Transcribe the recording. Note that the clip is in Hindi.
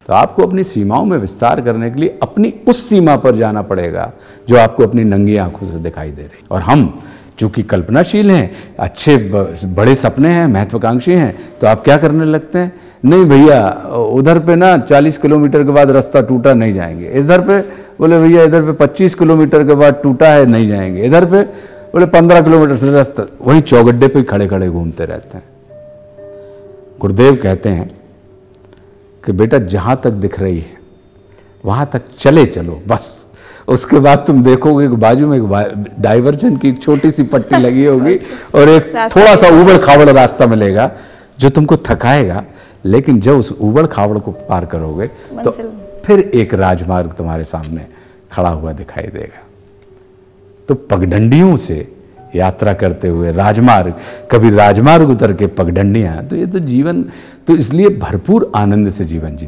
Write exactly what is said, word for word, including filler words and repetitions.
तो आपको अपनी सीमाओं में विस्तार करने के लिए अपनी उस सीमा पर जाना पड़ेगा जो आपको अपनी नंगी आंखों से दिखाई दे रही। और हम चूंकि कल्पनाशील हैं, अच्छे बड़े सपने हैं, महत्वाकांक्षी हैं, तो आप क्या करने लगते हैं, नहीं भैया उधर पे ना चालीस किलोमीटर के बाद रास्ता टूटा, नहीं जाएंगे। इधर पे बोले भैया इधर पे पच्चीस किलोमीटर के बाद टूटा है, नहीं जाएंगे। इधर पे बोले पंद्रह किलोमीटर से रास्ता, वही चौगड्डे पे खड़े खड़े घूमते रहते हैं। गुरुदेव कहते हैं कि बेटा जहां तक दिख रही है वहां तक चले चलो बस, उसके बाद तुम देखोगे कि बाजू में एक डाइवर्जन की एक छोटी सी पट्टी लगी होगी और एक थोड़ा सा उबड़ खाबड़ रास्ता मिलेगा जो तुमको थकाएगा, लेकिन जब उस उबड़ खाबड़ को पार करोगे तो फिर एक राजमार्ग तुम्हारे सामने खड़ा हुआ दिखाई देगा। तो पगडंडियों से यात्रा करते हुए राजमार्ग, कभी राजमार्ग उतर के पगडंडियां, तो ये तो जीवन, तो इसलिए भरपूर आनंद से जीवन जीते।